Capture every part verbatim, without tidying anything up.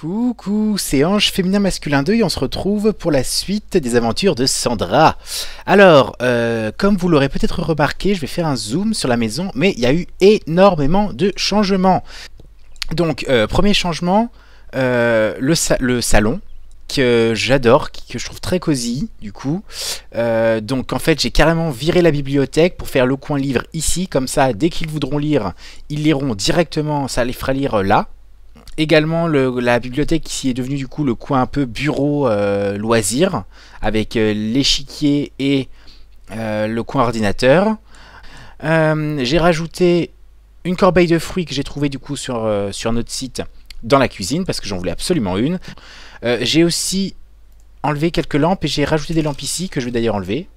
Coucou, c'est Ange Féminin Masculin deux et on se retrouve pour la suite des aventures de Sandra. Alors, euh, comme vous l'aurez peut-être remarqué, je vais faire un zoom sur la maison, mais il y a eu énormément de changements. Donc, euh, premier changement, euh, le, sa le salon, que j'adore, que je trouve très cosy, du coup. Euh, donc, en fait, j'ai carrément viré la bibliothèque pour faire le coin livre ici, comme ça, dès qu'ils voudront lire, ils liront directement, ça les fera lire là. Également, le, la bibliothèque ici est devenue du coup le coin un peu bureau euh, loisir, avec euh, l'échiquier et euh, le coin ordinateur. Euh, j'ai rajouté une corbeille de fruits que j'ai trouvé du coup sur, euh, sur notre site dans la cuisine, parce que j'en voulais absolument une. Euh, j'ai aussi enlevé quelques lampes et j'ai rajouté des lampes ici, que je vais d'ailleurs enlever.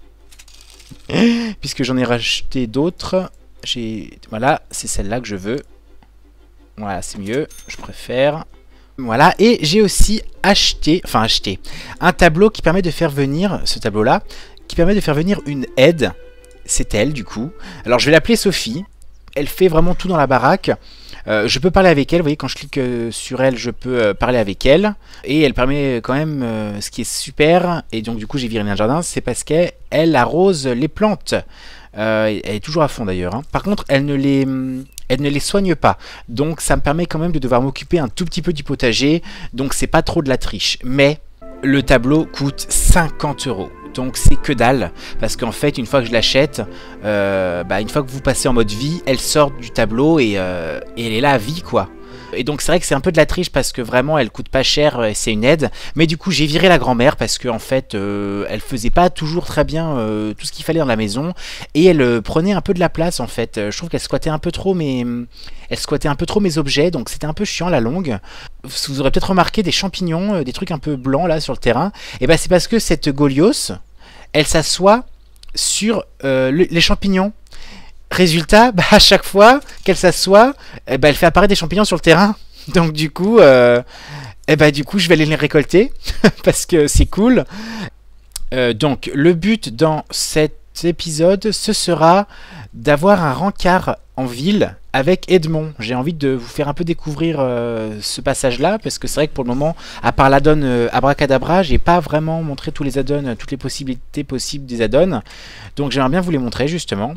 Puisque j'en ai racheté d'autres. Voilà, c'est celle-là que je veux. Voilà, c'est mieux, je préfère. Voilà, et j'ai aussi acheté, enfin acheté, un tableau qui permet de faire venir, ce tableau-là, qui permet de faire venir une aide. C'est elle, du coup. Alors, je vais l'appeler Sophie. Elle fait vraiment tout dans la baraque. Euh, je peux parler avec elle, vous voyez, quand je clique euh, sur elle, je peux euh, parler avec elle. Et elle permet quand même, euh, ce qui est super, et donc du coup j'ai viré un jardin, c'est parce qu'elle arrose les plantes. Euh, elle est toujours à fond d'ailleurs. Hein. Par contre, elle ne les... Elle ne les soigne pas, donc ça me permet quand même de devoir m'occuper un tout petit peu du potager, donc c'est pas trop de la triche. Mais le tableau coûte cinquante euros, donc c'est que dalle, parce qu'en fait une fois que je l'achète, euh, bah, une fois que vous passez en mode vie, elle sort du tableau et, euh, et elle est là à vie quoi. Et donc c'est vrai que c'est un peu de la triche parce que vraiment elle coûte pas cher, c'est une aide. Mais du coup j'ai viré la grand-mère parce que en fait euh, elle faisait pas toujours très bien euh, tout ce qu'il fallait dans la maison. Et elle euh, prenait un peu de la place en fait. Je trouve qu'elle squattait un peu trop mes... Elle squattait un peu trop mes objets, donc c'était un peu chiant à la longue. Vous aurez peut-être remarqué des champignons, euh, des trucs un peu blancs là sur le terrain. Et bah c'est parce que cette Golios, elle s'assoit sur euh, le, les champignons. Résultat, bah, à chaque fois qu'elle s'assoit, eh bah, elle fait apparaître des champignons sur le terrain. Donc du coup, euh, eh bah, du coup je vais aller les récolter parce que c'est cool. Euh, donc le but dans cet épisode, ce sera d'avoir un rencard en ville avec Edmond. J'ai envie de vous faire un peu découvrir euh, ce passage-là, parce que c'est vrai que pour le moment, à part l'addon euh, Abracadabra, j'ai pas vraiment montré tous les addons, toutes les possibilités possibles des addons. Donc j'aimerais bien vous les montrer justement.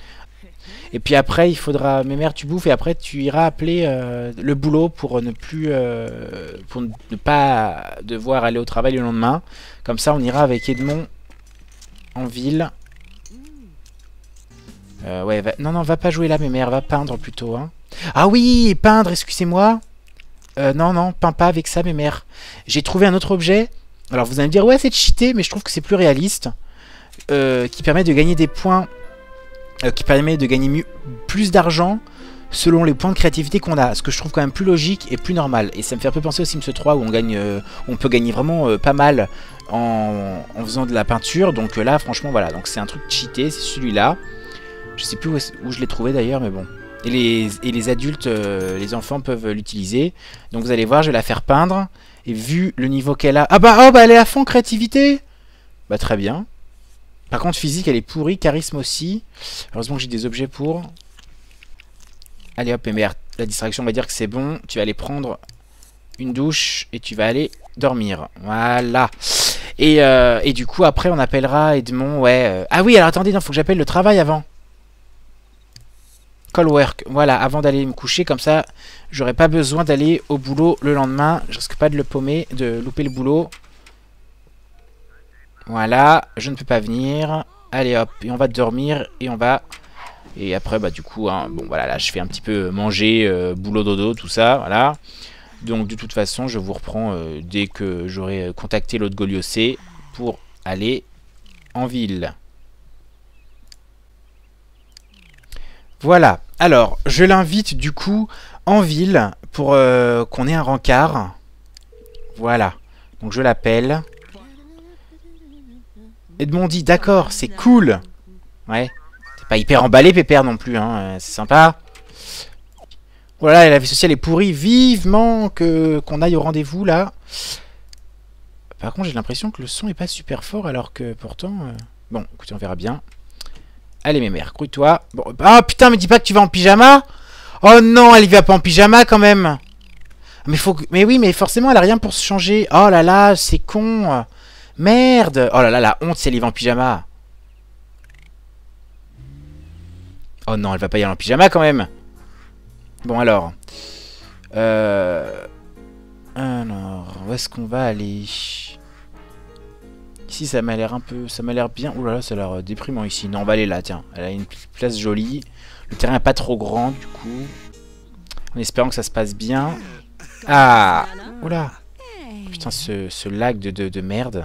Et puis après, il faudra... Mémère, tu bouffes et après, tu iras appeler euh, le boulot pour ne plus... Euh, pour ne pas devoir aller au travail le lendemain. Comme ça, on ira avec Edmond en ville. Euh, ouais, va... Non, non, va pas jouer là, Mémère. Va peindre plutôt. Hein. Ah oui, peindre, excusez-moi. Euh, non, non, peins pas avec ça, Mémère. J'ai trouvé un autre objet. Alors, vous allez me dire, ouais, c'est cheaté, mais je trouve que c'est plus réaliste. Euh, qui permet de gagner des points... Euh, qui permet de gagner mieux, plus d'argent selon les points de créativité qu'on a, ce que je trouve quand même plus logique et plus normal. Et ça me fait un peu penser au Sims trois où on, gagne, euh, on peut gagner vraiment euh, pas mal en, en faisant de la peinture. Donc euh, là franchement voilà, donc c'est un truc cheaté, c'est celui-là. Je sais plus où, où je l'ai trouvé d'ailleurs, mais bon. Et les, et les adultes, euh, les enfants peuvent l'utiliser. Donc vous allez voir, je vais la faire peindre. Et vu le niveau qu'elle a... Ah bah, oh, bah elle est à fond créativité. Bah très bien. Par contre, physique, elle est pourrie. Charisme aussi. Heureusement que j'ai des objets pour. Allez hop, merde. La distraction, on va dire que c'est bon. Tu vas aller prendre une douche et tu vas aller dormir. Voilà. Et, euh, et du coup, après, on appellera Edmond. Ouais. Euh... Ah oui, alors attendez, il faut que j'appelle le travail avant. Call work. Voilà, avant d'aller me coucher. Comme ça, j'aurai pas besoin d'aller au boulot le lendemain. Je risque pas de le paumer, de louper le boulot. Voilà, je ne peux pas venir. Allez hop, et on va dormir et on va... Et après, bah du coup, hein, bon voilà, là je fais un petit peu manger, euh, boulot dodo, tout ça, voilà. Donc de toute façon, je vous reprends euh, dès que j'aurai contacté l'autre Goliosé pour aller en ville. Voilà, alors, je l'invite du coup en ville pour euh, qu'on ait un rencard. Voilà, donc je l'appelle... Edmond dit d'accord, c'est cool. Ouais. T'es pas hyper emballé, Pépère, non plus, hein. C'est sympa. Voilà, la vie sociale est pourrie. Vivement que qu'on aille au rendez-vous, là. Par contre, j'ai l'impression que le son est pas super fort, alors que pourtant... Euh... Bon, écoutez, on verra bien. Allez, Mémère, grouille-toi. Bon. Ah, putain, me dis pas que tu vas en pyjama. Oh non, elle y va pas en pyjama, quand même. Mais faut que... Mais oui, mais forcément, elle a rien pour se changer. Oh là là, c'est con. Merde. Oh là là, la honte, c'est elle y va en pyjama. Oh non, elle va pas y aller en pyjama quand même. Bon alors. Euh... Alors, où est-ce qu'on va aller? Ici, ça m'a l'air un peu... Ça m'a l'air bien. Ouh là là, ça a l'air déprimant ici. Non, on va aller là, tiens. Elle a une place jolie. Le terrain est pas trop grand, du coup. En espérant que ça se passe bien. Ah! Oula! Putain, ce, ce lag de, de, de merde.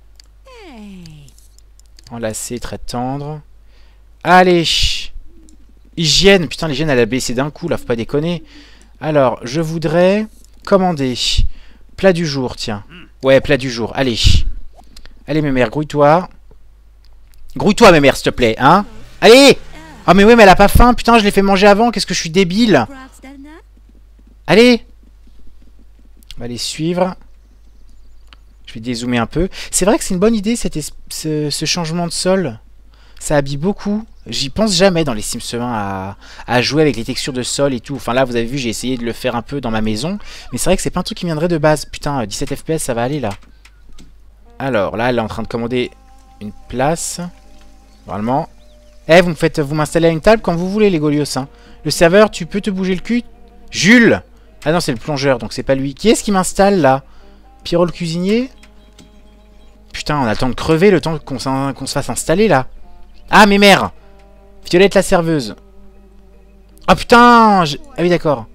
Enlacé, très tendre. Allez! Hygiène! Putain, l'hygiène, elle a baissé d'un coup, là, faut pas déconner. Alors, je voudrais commander. Plat du jour, tiens. Ouais, plat du jour. Allez. Allez, mémère, grouille-toi. Grouille-toi, mémère, s'il te plaît, hein? Allez! Oh, mais ouais, mais elle a pas faim. Putain, je l'ai fait manger avant. Qu'est-ce que je suis débile. Allez! On va les suivre. Je vais dézoomer un peu. C'est vrai que c'est une bonne idée, cette ce, ce changement de sol. Ça habille beaucoup. J'y pense jamais dans les Sims un à, à jouer avec les textures de sol et tout. Enfin là, vous avez vu, j'ai essayé de le faire un peu dans ma maison. Mais c'est vrai que c'est pas un truc qui viendrait de base. Putain, dix-sept F P S, ça va aller là. Alors, là, elle est en train de commander une place. Normalement. Eh, vous me faites, vous m'installez à une table quand vous voulez, les Golios. Hein. Le serveur, tu peux te bouger le cul? Jules! Ah non, c'est le plongeur, donc c'est pas lui. Qui est-ce qui m'installe, là? Pierrot le cuisinier? Putain, on attend de crever le temps qu'on qu'on se fasse installer, là. Ah, mes mères! Violette la serveuse. Oh, putain! Ah oui, d'accord.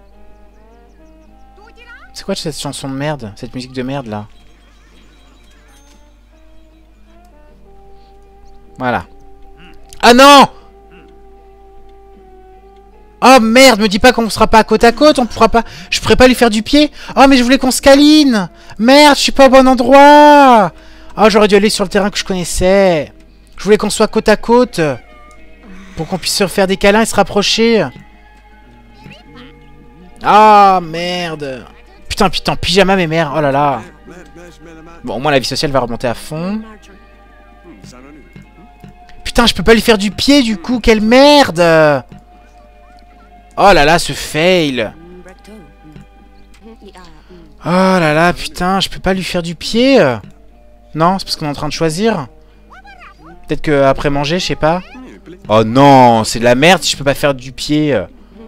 C'est quoi cette chanson de merde? Cette musique de merde, là? Voilà. Ah non! Oh merde, me dis pas qu'on sera pas à côte à côte, on pourra pas... Je pourrais pas lui faire du pied. Oh mais je voulais qu'on se câline. Merde, je suis pas au bon endroit. Oh, j'aurais dû aller sur le terrain que je connaissais. Je voulais qu'on soit côte à côte. Pour qu'on puisse se faire des câlins et se rapprocher. Ah merde. Putain, putain, pyjama mes mères, oh là là. Bon, au moins la vie sociale va remonter à fond. Putain, je peux pas lui faire du pied du coup, quelle merde. Oh là là, ce fail. Oh là là, putain, je peux pas lui faire du pied. Non, c'est parce qu'on est en train de choisir. Peut-être qu'après manger, je sais pas. Oh non, c'est de la merde si je peux pas faire du pied.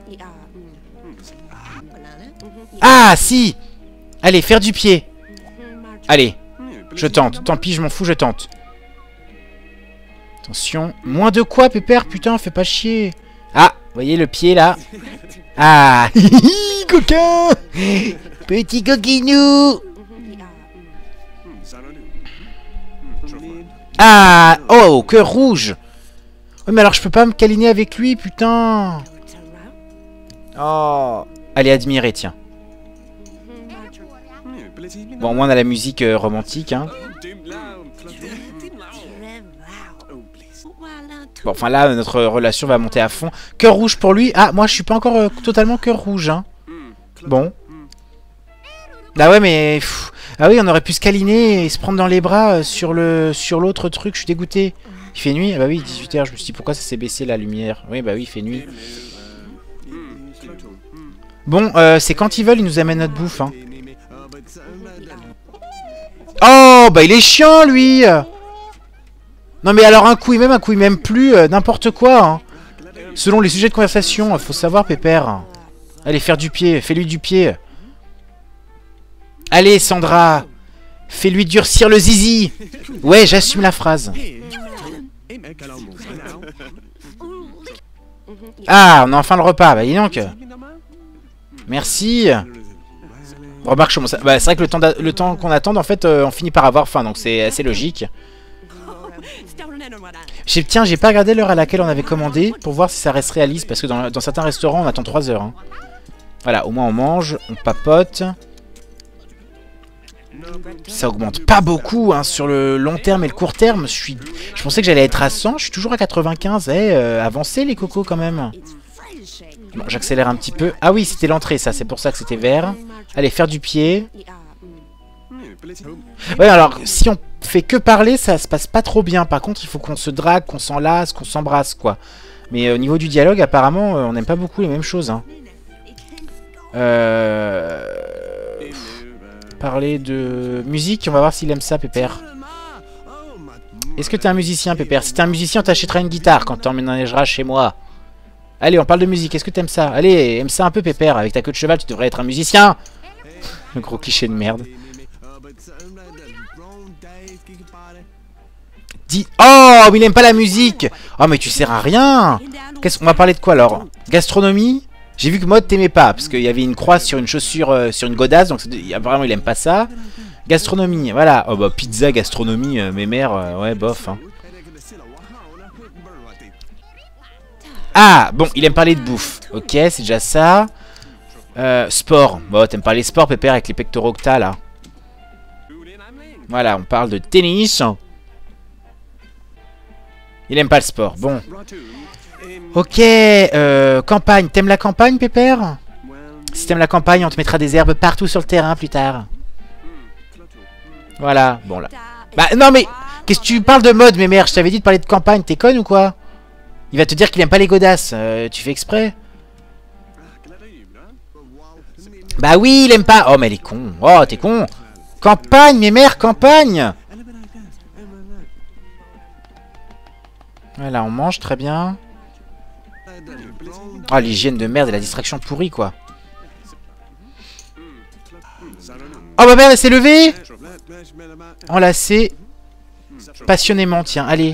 Ah, si. Allez, faire du pied. Allez, je tente. Tant pis, je m'en fous, je tente. Attention. Moins de quoi, pépère? Putain, fais pas chier. Ah, vous voyez le pied, là? Ah, coquin. Petit coquinou. Ah, oh, cœur rouge. Oui, mais alors je peux pas me câliner avec lui, putain. Oh. Allez, admirer, tiens. Bon, au moins on a la musique euh, romantique, hein. Bon, enfin là, notre relation va monter à fond. Cœur rouge pour lui. Ah, moi je suis pas encore euh, totalement cœur rouge, hein. Bon. Ah ouais, mais... Pff. Ah oui, on aurait pu se câliner et se prendre dans les bras euh, sur le sur l'autre truc. Je suis dégoûté. Il fait nuit? Ah bah oui, dix-huit heures. Je me suis dit, pourquoi ça s'est baissé la lumière? Oui, bah oui, il fait nuit. Bon, euh, c'est quand ils veulent, ils nous amènent notre bouffe, hein. Oh, bah il est chiant, lui. Non, mais alors un coup il m'aime, un coup il m'aime plus. euh, N'importe quoi, hein. Selon les sujets de conversation, faut savoir, pépère. Allez, faire du pied. Fais-lui du pied. Allez, Sandra. Fais-lui durcir le zizi. Ouais, j'assume la phrase. Ah, on a enfin le repas. Bah, dis donc. Merci. Remarque, je... bah, c'est vrai que le temps, le temps qu'on attend, en fait, euh, on finit par avoir faim. Donc, c'est assez logique. Tiens, j'ai pas regardé l'heure à laquelle on avait commandé pour voir si ça reste réaliste. Parce que dans, dans certains restaurants, on attend trois heures. Hein. Voilà, au moins on mange, on papote. Ça augmente pas beaucoup hein, sur le long terme et le court terme. Je, suis... je pensais que j'allais être à cent, je suis toujours à quatre-vingt-quinze. Eh, euh, avancez les cocos quand même. Bon, j'accélère un petit peu. Ah oui, c'était l'entrée ça, c'est pour ça que c'était vert. Allez, faire du pied. Ouais, alors, si on fait que parler, ça se passe pas trop bien. Par contre, il faut qu'on se drague, qu'on s'enlace, qu'on s'embrasse, quoi. Mais euh, au niveau du dialogue, apparemment, euh, on n'aime pas beaucoup les mêmes choses. Hein. Euh... Parler de musique, on va voir s'il aime ça, Pépère. Est-ce que t'es un musicien, Pépère? Si t'es un musicien, on t'achètera une guitare quand t'emménageras chez moi. Allez, on parle de musique, est-ce que t'aimes ça? Allez, aime ça un peu, Pépère. Avec ta queue de cheval, tu devrais être un musicien. Le gros cliché de merde. Dis... Oh, mais il aime pas la musique. Oh, mais tu sers à rien. Qu'est-ce qu'on va parler de quoi, alors? Gastronomie? J'ai vu que Mode t'aimait pas, parce qu'il y avait une croix sur une chaussure, euh, sur une godasse, donc apparemment il aime pas ça. Gastronomie, voilà. Oh bah pizza, gastronomie, euh, mes mères, euh, ouais, bof. Hein. Ah, bon, il aime parler de bouffe. Ok, c'est déjà ça. Euh, sport. Bon, t'aimes parler sport, Pépère, avec les pectoraux que t'as, là. Voilà, on parle de tennis. Il aime pas le sport, bon. Ok, euh, campagne. T'aimes la campagne, Pépère? Si t'aimes la campagne, on te mettra des herbes partout sur le terrain plus tard. Voilà, bon là. Bah non mais, qu'est-ce que tu parles de mode, mes mères? Je t'avais dit de parler de campagne, t'es conne ou quoi? Il va te dire qu'il aime pas les godasses, euh, tu fais exprès? Bah oui, il aime pas. Oh mais elle est con, oh t'es con. Campagne, mes mères, campagne. Voilà, on mange très bien. Ah, l'hygiène de merde et la distraction pourrie, quoi. Oh, bah merde, elle s'est levée. Enlacée. Passionnément, tiens, allez.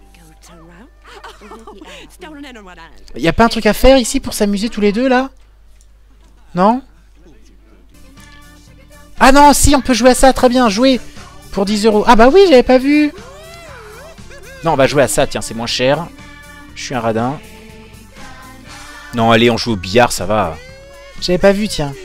Y a pas un truc à faire ici pour s'amuser tous les deux, là? Non? Ah non, si, on peut jouer à ça, très bien, jouer. Pour dix euros. Ah bah oui, j'avais pas vu. Non, on va jouer à ça, tiens, c'est moins cher. Je suis un radin. Non, allez, on joue au billard, ça va. J'avais pas vu, tiens.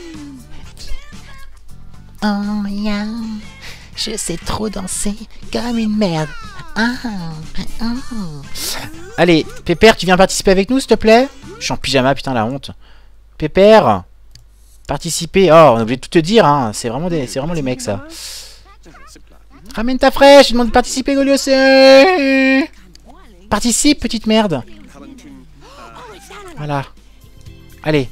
Oh, yeah. Je sais trop danser comme une merde. Ah, ah. Allez, Pépère, tu viens participer avec nous, s'il te plaît? Je suis en pyjama, putain, la honte. Pépère, participer. Oh, on est obligé de tout te dire, hein. C'est vraiment, des... vraiment les mecs, ça. Ramène ta fraîche, je demande de participer, Goliosé. Participe, petite merde. Voilà. Allez.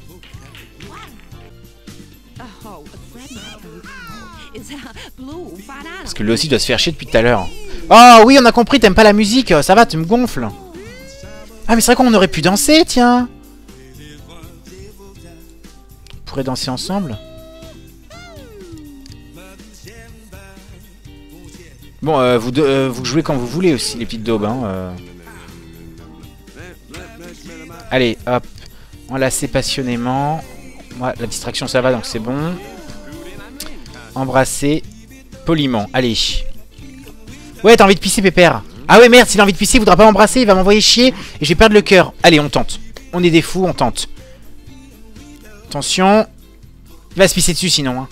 Parce que lui aussi doit se faire chier depuis tout à l'heure. Oh oui, on a compris, t'aimes pas la musique. Ça va, tu me gonfles. Ah mais c'est vrai qu'on aurait pu danser, tiens. On pourrait danser ensemble. Bon, euh, vous, deux, euh, vous jouez quand vous voulez aussi, les petites daubes. Hein, euh. Allez, hop. Enlacer passionnément. Ouais, la distraction, ça va, donc c'est bon. Embrasser poliment. Allez. Ouais, t'as envie de pisser, Pépère? Ah ouais, merde, s'il a envie de pisser, il voudra pas m'embrasser, il va m'envoyer chier et je vais perdre le cœur. Allez, on tente. On est des fous, on tente. Attention. Il va se pisser dessus, sinon. Hein.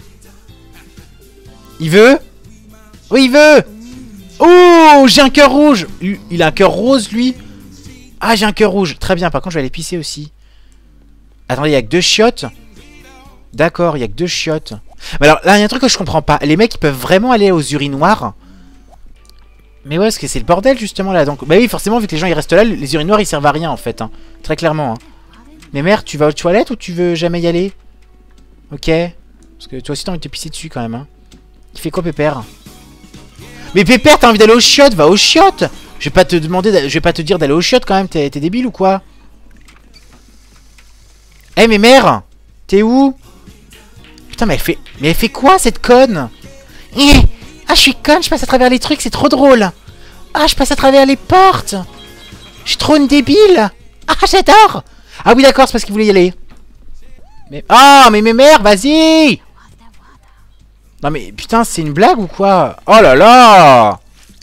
Il veut? Oui, il veut. Oh, j'ai un cœur rouge. Il a un cœur rose, lui. Ah, j'ai un cœur rouge. Très bien, par contre, je vais aller pisser aussi. Attendez, il y a que deux chiottes. D'accord, il y a que deux chiottes. Mais alors, là, il y a un truc que je comprends pas. Les mecs, ils peuvent vraiment aller aux urinoirs. Mais ouais, parce que c'est le bordel, justement, là. Donc, bah oui, forcément, vu que les gens, ils restent là, les urinoirs, ils servent à rien, en fait. Hein. Très clairement. Hein. Mais merde, tu vas aux toilettes ou tu veux jamais y aller? Ok. Parce que toi aussi, t'as envie de te pisser dessus, quand même. Hein. Il fait quoi, Pépère? Mais Pépère, t'as envie d'aller aux chiottes? Va aux chiottes. Je vais pas te demander, je vais pas te dire d'aller aux chiottes, quand même. T'es débile ou quoi? Eh, hey, mais mère, t'es où? Putain, mais elle fait... Mais elle fait quoi, cette conne? eh Ah, je suis conne, je passe à travers les trucs, c'est trop drôle. Ah, je passe à travers les portes. Je suis trop une débile. Ah, j'adore. Ah oui, d'accord, c'est parce qu'il voulait y aller. Mais... Ah, mais mes mères, vas-y. Non, mais putain, c'est une blague ou quoi? Oh là là.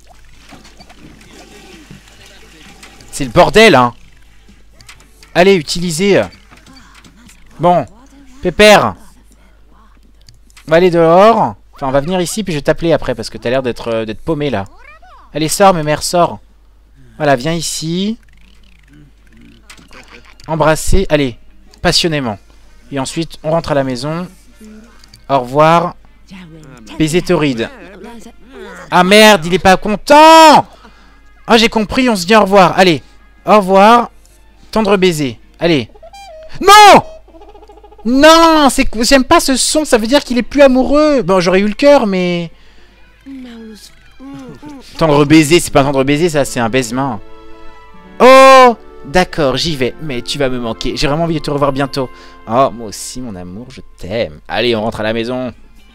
C'est le bordel, hein. Allez, utilisez. Bon, Pépère. On va aller dehors. Enfin, on va venir ici, puis je vais t'appeler après, parce que t'as l'air d'être euh, d'être paumé, là. Allez, sors, mes mères, sors. Voilà, viens ici. Embrasser, allez, passionnément. Et ensuite, on rentre à la maison. Au revoir. Baiser torride. Ah merde, il est pas content. Ah, j'ai compris, on se dit au revoir. Allez, au revoir. Tendre baiser. Allez. Non! Non, c'est que j'aime pas ce son, ça veut dire qu'il est plus amoureux. Bon, j'aurais eu le cœur, mais... Tendre baiser, c'est pas un tendre baiser, ça, c'est un baisement. Oh, d'accord, j'y vais, mais tu vas me manquer. J'ai vraiment envie de te revoir bientôt. Oh, moi aussi, mon amour, je t'aime. Allez, on rentre à la maison.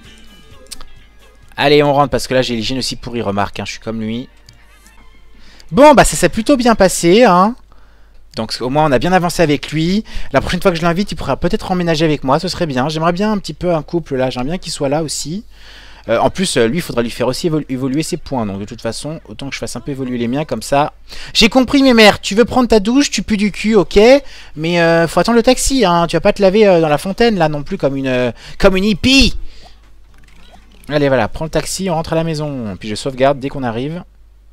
Allez, on rentre, parce que là, j'ai l'hygiène aussi pourrie, remarque, hein, je suis comme lui. Bon, bah, ça s'est plutôt bien passé, hein. Donc au moins on a bien avancé avec lui. La prochaine fois que je l'invite, il pourra peut-être emménager avec moi, ce serait bien. J'aimerais bien un petit peu un couple là, j'aimerais bien qu'il soit là aussi. Euh, en plus, euh, lui, il faudra lui faire aussi évolu évoluer ses points. Donc de toute façon, autant que je fasse un peu évoluer les miens comme ça. J'ai compris mes mères, tu veux prendre ta douche, tu pues du cul, ok. Mais euh, faut attendre le taxi, hein. Tu vas pas te laver euh, dans la fontaine là non plus comme une, euh, comme une hippie. Allez voilà, prends le taxi, on rentre à la maison. Puis je sauvegarde dès qu'on arrive.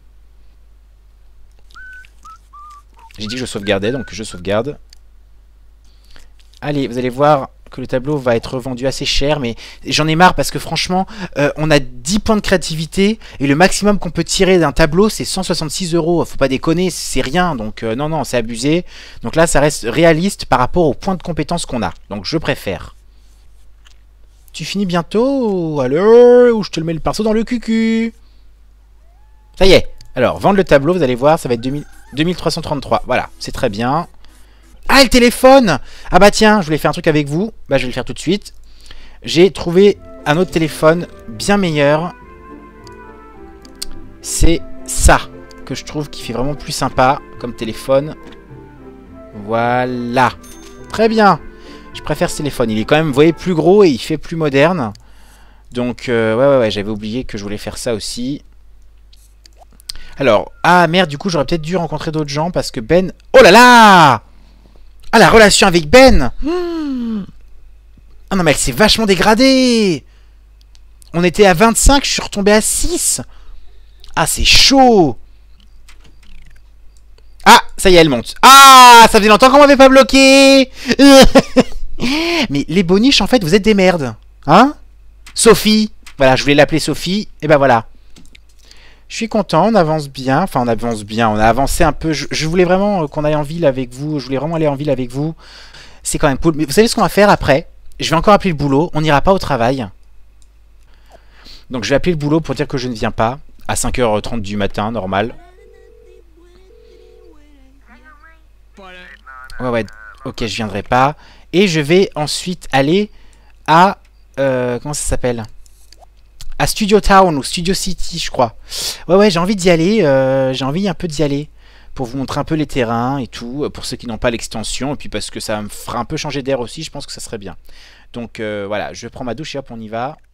J'ai dit que je sauvegardais, donc je sauvegarde. Allez, vous allez voir que le tableau va être vendu assez cher, mais j'en ai marre parce que franchement, euh, on a dix points de créativité et le maximum qu'on peut tirer d'un tableau, c'est cent soixante-six euros. Faut pas déconner, c'est rien, donc euh, non, non, c'est abusé. Donc là, ça reste réaliste par rapport aux points de compétence qu'on a, donc je préfère. Tu finis bientôt? Alors, ou je te le mets le pinceau dans le cucu? Ça y est. Alors, vendre le tableau, vous allez voir, ça va être deux mille deux mille trois cent trente-trois. Voilà, c'est très bien. Ah, le téléphone! Ah bah tiens, je voulais faire un truc avec vous. Bah, je vais le faire tout de suite. J'ai trouvé un autre téléphone bien meilleur. C'est ça, que je trouve qui fait vraiment plus sympa comme téléphone. Voilà. Très bien. Je préfère ce téléphone. Il est quand même, vous voyez, plus gros et il fait plus moderne. Donc, euh, ouais, ouais, ouais, j'avais oublié que je voulais faire ça aussi. Alors, ah merde, du coup, j'aurais peut-être dû rencontrer d'autres gens parce que Ben... Oh là là! Ah, la relation avec Ben! hmm. Ah non, mais elle s'est vachement dégradée! On était à vingt-cinq, je suis retombé à six! Ah, c'est chaud! Ah, ça y est, elle monte. Ah, ça faisait longtemps qu'on m'avait pas bloqué! Mais les boniches, en fait, vous êtes des merdes. Hein? Sophie! Voilà, je voulais l'appeler Sophie, et ben voilà. Je suis content, on avance bien, enfin on avance bien, on a avancé un peu, je, je voulais vraiment qu'on aille en ville avec vous, je voulais vraiment aller en ville avec vous, c'est quand même cool, mais vous savez ce qu'on va faire après? Je vais encore appeler le boulot, on n'ira pas au travail, donc je vais appeler le boulot pour dire que je ne viens pas, à cinq heures trente du matin, normal. Ouais ouais, ok je viendrai pas, et je vais ensuite aller à, euh, comment ça s'appelle ? À Studio Town ou Studio City, je crois. Ouais, ouais, j'ai envie d'y aller. Euh, j'ai envie un peu d'y aller. Pour vous montrer un peu les terrains et tout. Pour ceux qui n'ont pas l'extension. Et puis parce que ça me fera un peu changer d'air aussi. Je pense que ça serait bien. Donc euh, voilà, je prends ma douche et hop, on y va.